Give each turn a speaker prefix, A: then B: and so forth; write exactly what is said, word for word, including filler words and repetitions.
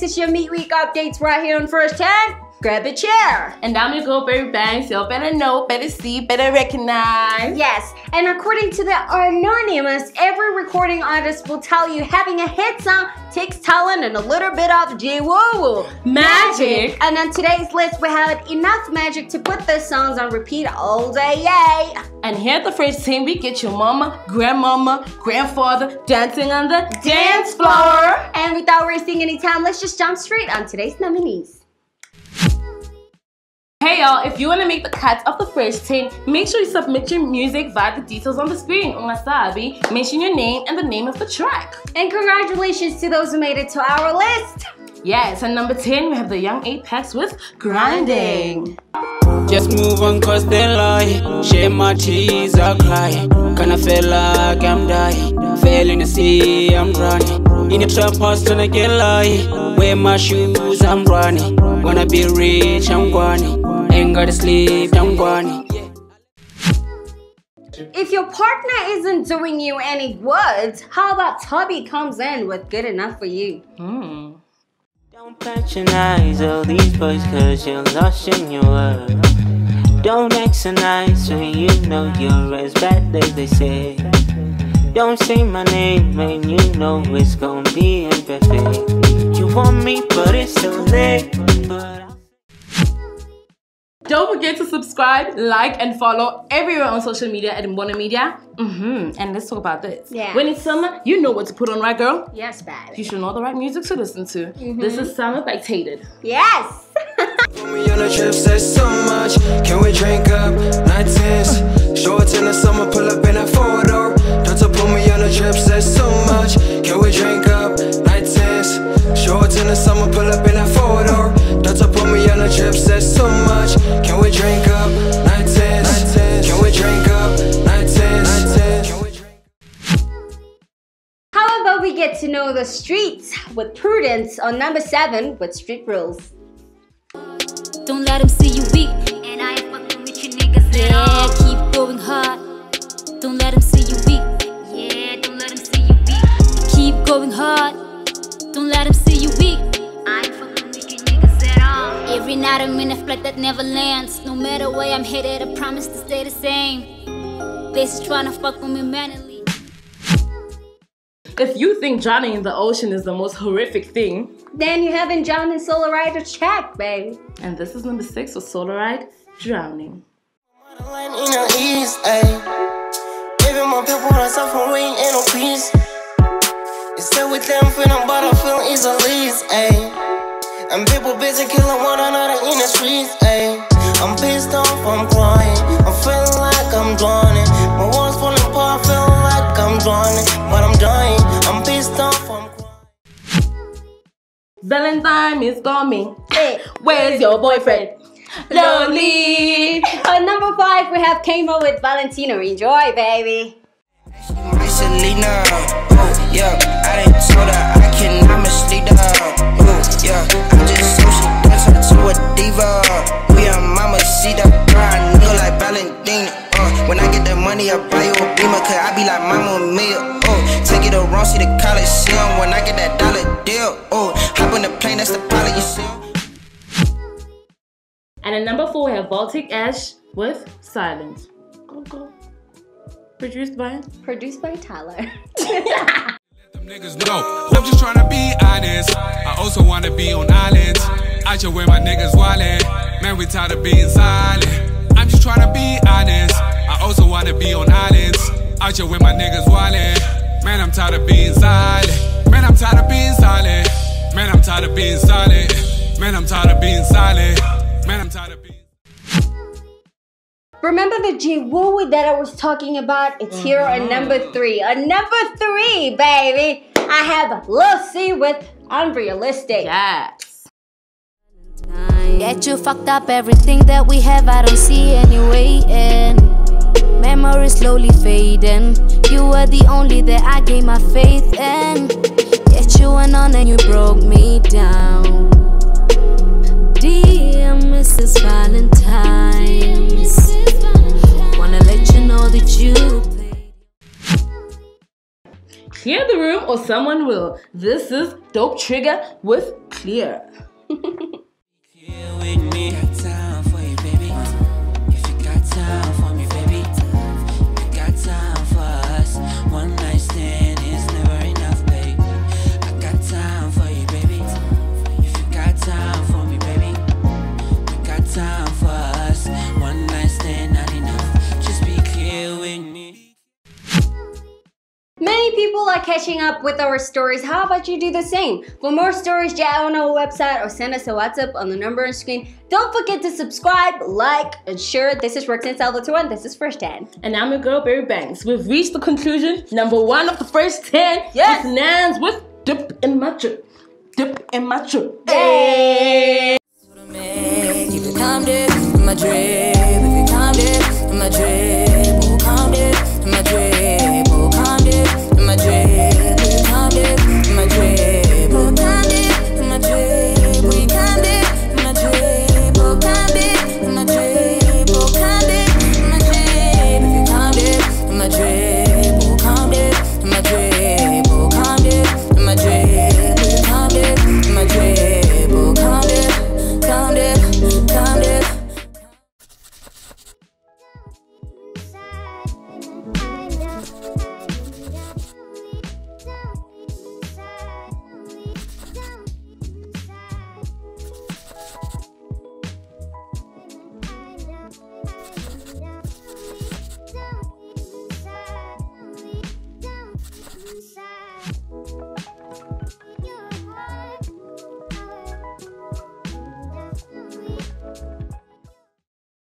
A: this is your midweek updates right here on First ten. Grab a chair.
B: And I'm your girl, Berry Banks. Y'all better know, better see, better recognize.
A: Yes, and according to the Anonymous, every recording artist will tell you having a hit song takes talent and a little bit of J-woo
B: magic.
A: And on today's list, we had enough magic to put the songs on repeat all day, yay!
B: And here at the First ten, we get your mama, grandmama, grandfather dancing on the dance floor.
A: And without wasting any time, let's just jump straight on today's nominees.
B: Hey y'all, if you want to make the cut of the First ten, make sure you submit your music via the details on the screen. Ungasabi, mention your name and the name of the track.
A: And congratulations to those who made it to our list.
B: Yes, and number ten, we have the Young Apex with Grinding.
C: Just move on cause they lie. Share my tears, I cry. Kinda feel like I'm dying. Failing to see I'm running. In the trap house tryna get light. Wear my shoes, I'm running. Wanna be rich, I'm grinding. Ain't gotta sleep, I'm grinding.
A: If your partner isn't doing you any good, how about Tubby comes in with Good Enough For You?
B: Hmm.
D: Don't patronize all these boys cause you're lost in your world. Don't act so nice when you know you're as bad as they say. Don't say my name when you know it's gonna be imperfect. You want me but it's so late. But
B: don't forget to subscribe, like, and follow everywhere on social media at Mbona Media. Mm-hmm. And let's talk about this.
A: Yeah.
B: When it's summer, you know what to put on, right, girl?
A: Yes, babe.
B: You should know the right music to listen to.
A: Mm-hmm.
B: This is Summer by Tated.
A: Yes!
E: Put me on a trip, says so much. Can we drink up? Night tens. Shorts in the summer, pull up in a four-door. Daughter put me on a trip, says so much. Can we drink up? Night tens. Shorts in the summer, pull up in a four-door. Daughter put me on a trip, says so much. Can we drink up? Night tens. Can we drink up? Night tens. Can we drink up?
A: How about we get to know the streets with Prudence on number seven with Street Rules.
F: Don't let them see you weak. And I ain't fucking with you niggas. Yeah, keep going hard. Don't let them see you weak. Yeah, don't let them see you weak. Keep going hard. Don't let them see you weak. I ain't fucking with you niggas at all. Every night I'm in a flight that never lands. No matter where I'm headed, I promise to stay the same. They just tryna fuck with me manually.
B: If you think drowning in the ocean is the most horrific thing,
A: then you haven't drowned in Solar Ride or Check, baby.
B: And this is number six with Solar Ride, Drowning.
G: With them feeling but I feel easily, ayy. And people busy killing one another in the streets, ayy. I'm pissed off, I'm crying. I'm feeling like I'm drowning. My walls falling apart, feeling like I'm drowning. But I'm dying, I'm pissed off, I'm crying.
B: Valentine is coming.
A: Hey,
B: where's your boyfriend? Lonely.
A: On number five, we have Kamo with Valentino. Enjoy, baby.
G: Selena, oh yeah, I done told her I cannot mislead her. Oh yeah, I just so she dance her to a diva. We a mama, see the grind, nigga like Valentine. Uh, when I get the money, I buy you a beamer, cause I be like mama mia. Oh, take it around, see the Coliseum. When I get that dollar deal, oh, hop on the plane, that's the pilot you see.
B: And at number four, we have Baltic Ash with Silence. Go, go. Produced by?
A: Produced by Tyler.
H: Them niggas know. I'm just trying to be honest. I also want to be on islands. I just wear my niggas wallet. Man, we tired of being silent. I'm just trying to be honest. I also want to be on islands. I just wear my niggas wallet. Man, I'm tired of being silent. Man, I'm tired of being silent. Man, I'm tired of being silent. Man, I'm tired of being silent. Man, I'm tired of being.
A: Remember the J-woo that I was talking about? It's here on number three. On number three, baby, I have Lil C with Unrealistic.
B: Yes.
F: Get you fucked up, everything that we have I don't see anyway. And memories slowly fading. You were the only that I gave my faith in. Yet you went on and you broke me down. Dear Missus Valentine's, wanna let you know that you played.
B: Clear the Room or someone will. This is Dope Trigger with Clear.
D: Here with me, got time for you, baby. If you got time for me, baby, you got time for us. One night stand is never enough, babe. I got time for you, baby. If you got time for me, baby, you got time for us. One night stand not enough. Just be clear with me.
A: Many people are catching up with our stories. How about you do the same? For more stories, chat on our website or send us a WhatsApp on the number on screen. Don't forget to subscribe, like, and share. This is Roxanne Salvatore and this is First ten.
B: And I'm your girl, Berry Banks. We've reached the conclusion. Number one of the first ten.
A: Yes.
B: Is Nans with Dip in My Drip. Dip in My Drip.
A: Hey.
I: Keep it calm, dip in my drip. If you calm, dip in my drip.